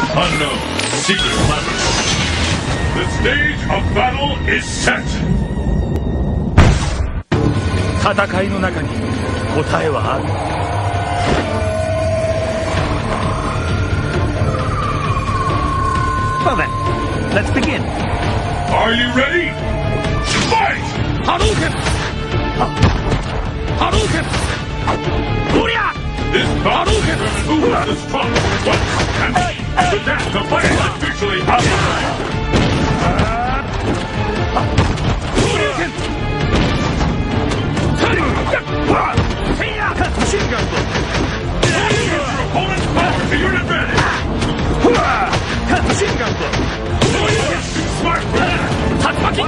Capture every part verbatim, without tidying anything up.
Unknown secret laboratory. The stage of battle is set. 戦いの中に答えはある。Well then, let's begin. Are you ready? Fight! Hadouken! Hadouken! Booyah! This battle determines who is the strongest one. And with that, the fight is officially over. Hadouken! Machine gun blow! Use your opponent's power to your advantage. Machine gun blow! Too smart for that. Tatsumaki!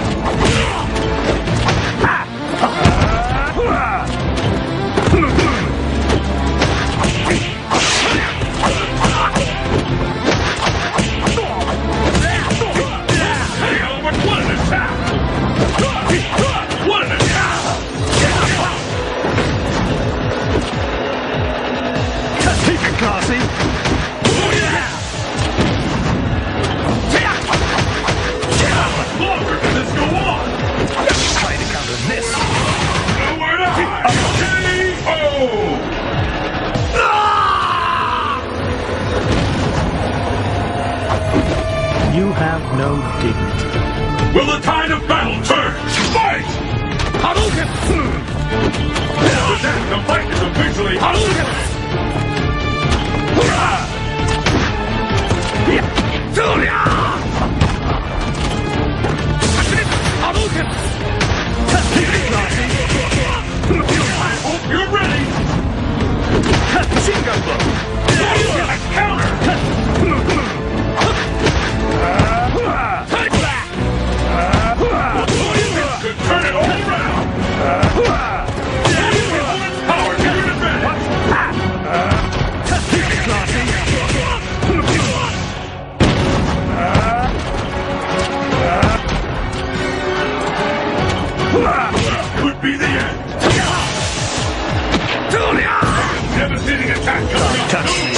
What an attack! What an attack! Keep it classy! How much longer can this go on? Try to counter this! Nowhere to hide! K O! You have no dignity. Will the tide of battle turn? Fight! Hadouken! With that, the fight is officially Hadouken! Hadouken! Keep it classy! I hope you're ready! Machine gun blow! A counter! Could turn it all around! Opponent's power to your advantage! Keep it classy! Could be the end! Devastating attack coming up!